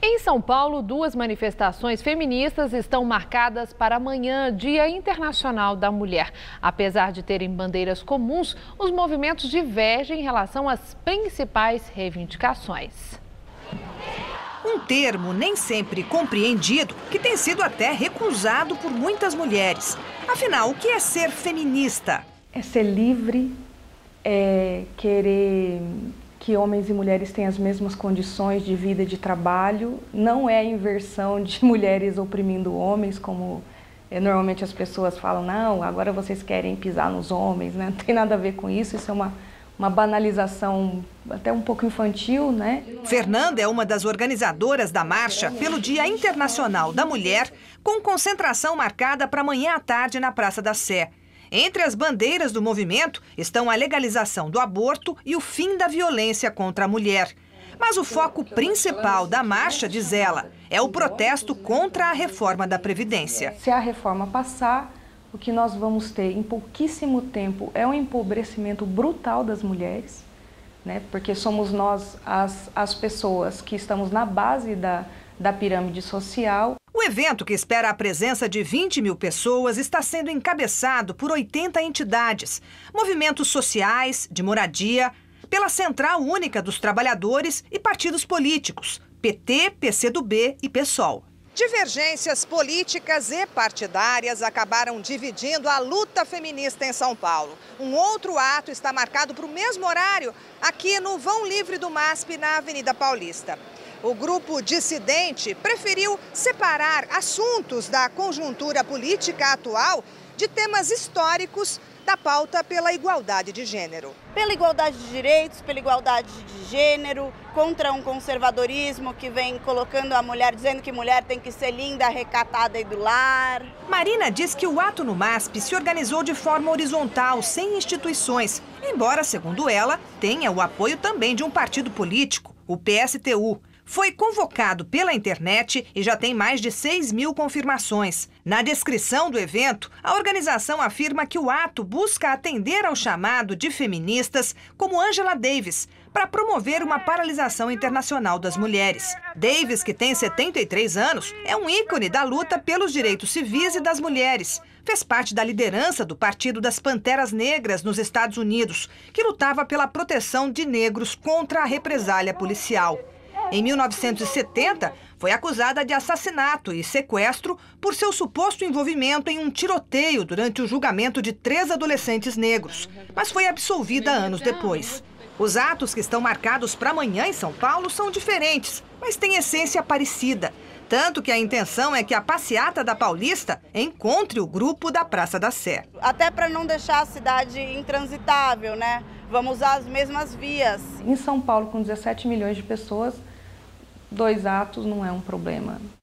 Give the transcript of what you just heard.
Em São Paulo, duas manifestações feministas estão marcadas para amanhã, Dia Internacional da Mulher. Apesar de terem bandeiras comuns, os movimentos divergem em relação às principais reivindicações. Um termo nem sempre compreendido, que tem sido até recusado por muitas mulheres. Afinal, o que é ser feminista? É ser livre, é querer que homens e mulheres tenham as mesmas condições de vida e de trabalho. Não é a inversão de mulheres oprimindo homens, como normalmente as pessoas falam, não, agora vocês querem pisar nos homens, né? Não tem nada a ver com isso, isso é uma banalização até um pouco infantil, né? Fernanda é uma das organizadoras da marcha pelo Dia Internacional da Mulher, com concentração marcada para amanhã à tarde na Praça da Sé. Entre as bandeiras do movimento estão a legalização do aborto e o fim da violência contra a mulher. Mas o foco principal da marcha, diz ela, é o protesto contra a reforma da Previdência. Se a reforma passar, o que nós vamos ter em pouquíssimo tempo é um empobrecimento brutal das mulheres, né? Porque somos nós as pessoas que estamos na base da pirâmide social. O evento, que espera a presença de 20 mil pessoas, está sendo encabeçado por 80 entidades, movimentos sociais, de moradia, pela Central Única dos Trabalhadores e partidos políticos, PT, PCdoB e PSOL. Divergências políticas e partidárias acabaram dividindo a luta feminista em São Paulo. Um outro ato está marcado para o mesmo horário, aqui no Vão Livre do MASP, na Avenida Paulista. O grupo dissidente preferiu separar assuntos da conjuntura política atual de temas históricos da pauta pela igualdade de gênero. Pela igualdade de direitos, pela igualdade de gênero, contra um conservadorismo que vem colocando a mulher, dizendo que mulher tem que ser linda, recatada e do lar. Marina diz que o ato no MASP se organizou de forma horizontal, sem instituições, embora, segundo ela, tenha o apoio também de um partido político, o PSTU. Foi convocado pela internet e já tem mais de 6 mil confirmações. Na descrição do evento, a organização afirma que o ato busca atender ao chamado de feministas como Angela Davis, para promover uma paralisação internacional das mulheres. Davis, que tem 73 anos, é um ícone da luta pelos direitos civis e das mulheres. Fez parte da liderança do Partido das Panteras Negras nos Estados Unidos, que lutava pela proteção de negros contra a represália policial. Em 1970, foi acusada de assassinato e sequestro por seu suposto envolvimento em um tiroteio durante o julgamento de 3 adolescentes negros, mas foi absolvida anos depois. Os atos que estão marcados para amanhã em São Paulo são diferentes, mas têm essência parecida. Tanto que a intenção é que a passeata da Paulista encontre o grupo da Praça da Sé. Até para não deixar a cidade intransitável, né? Vamos usar as mesmas vias. Em São Paulo, com 17 milhões de pessoas, 2 atos não é um problema.